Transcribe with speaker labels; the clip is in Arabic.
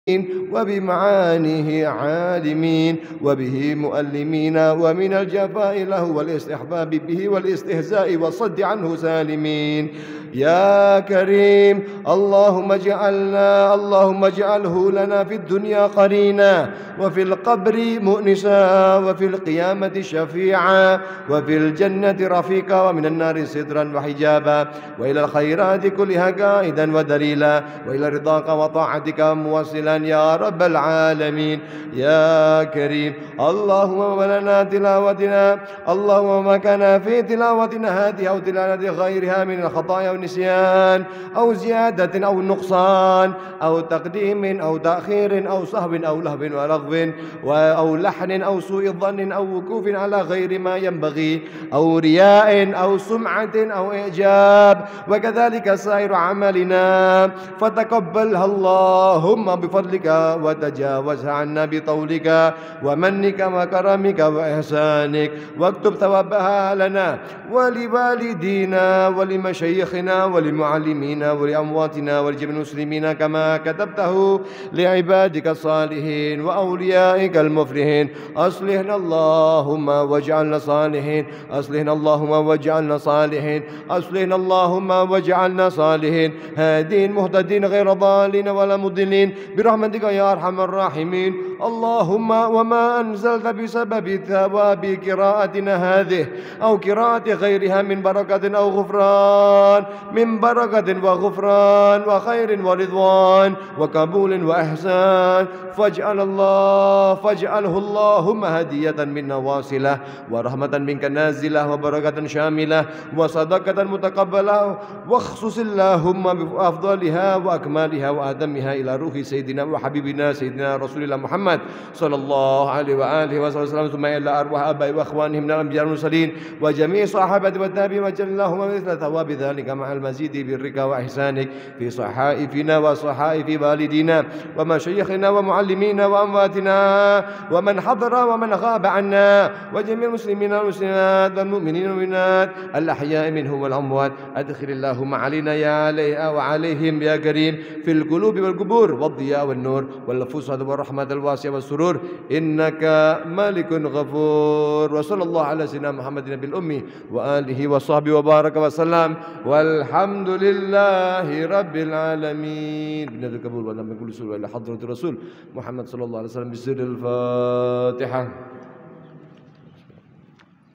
Speaker 1: وبمعانيه عالمين وبه مؤلمين ومن الجفاء له والاستحباب به والاستهزاء والصد عنه سالمين. يا كريم اللهم اجعله لنا في الدنيا قرينا وفي القبر مؤنسا وفي القيامة شفيعا وفي الجنة رفيقا ومن النار سترا وحجابا وإلى الخيرات كلها قائدا ودليلا وإلى رضاك وطاعتك موصلا يا رب العالمين. يا كريم اللهم ولنا تلاوتنا اللهم ما كان في تلاوتنا هذه أو تلاوة غيرها من الخطايا والنسيان أو زيادة أو نقصان أو تقديم أو تأخير أو سهو أو لهو ولغو أو لحن أو سوء ظن أو وقوف على غير ما ينبغي أو رياء أو سمعة أو إعجاب وكذلك سائر عملنا فتقبلها اللهم بفضلك وتجاوزها عنا بطولك ومنك وكرمك وإحسانك واكتب ثوابها لنا ولوالدينا ولمشايخنا ولمعلمينا ولأمواتنا ولجميع المسلمين كما كتبته لعبادك الصالحين وأوليائك المفلحين. أصلحنا اللهم واجعلنا صالحين أصلحنا اللهم واجعلنا صالحين أصلحنا اللهم واجعلنا صالحين هادين مهتدين غير ضالين ولا مضلين برحمتك يا أرحم الراحمين. اللهم وما أنزلت بسبب ثواب قراءتنا هذه أو قراءة غيرها من بركة أو غفران من بركة وغفران وخير ورضوان وقبول وإحسان فاجعله اللهم هدية منا واصلة ورحمة منك نازلة وبركة شاملة وصدقة متقبلة واخصص اللهم بأفضلها وأكملها وأتمها إلى روح سيدنا وحبيبنا سيدنا رسول الله محمد صلى الله عليه وآله وسلم ثم إلى أرواح آبائي وأخوانهم من الأنبياء والمرسلين وجميع صحابة والتابعين وجل اللهم مثل ثواب ذلك مع المزيد برك وإحسانك في صحائفنا وصحائف والدينا ومشايخنا ومعلمينا وأمواتنا ومن حضر ومن غاب عنا وجميع المسلمين والمسلمات والمؤمنين والمؤمنات الأحياء منهم والأموات. أدخل اللهم علينا يا عليها وعليهم يا كريم في القلوب والقبور والضياء والنور والفسحة والرحمة الواسعة والسرور إنك مالك غفور. وصلى الله على سيدنا محمد النبي الأمي وآله وصحبه وبارك وسلم والحمد لله رب العالمين. بنذر القبول ونعم كل سورة إلى حضرة الرسول محمد صلى الله عليه وسلم بسر الفاتحة.